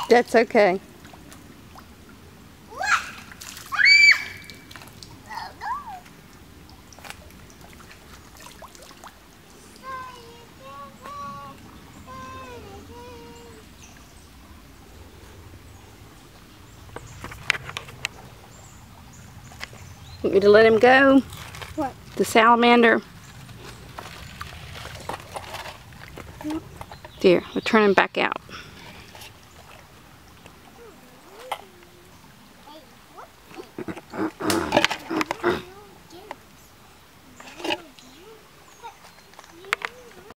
That's okay. Want me to let him go? What? The salamander. There, we'll turn him back out.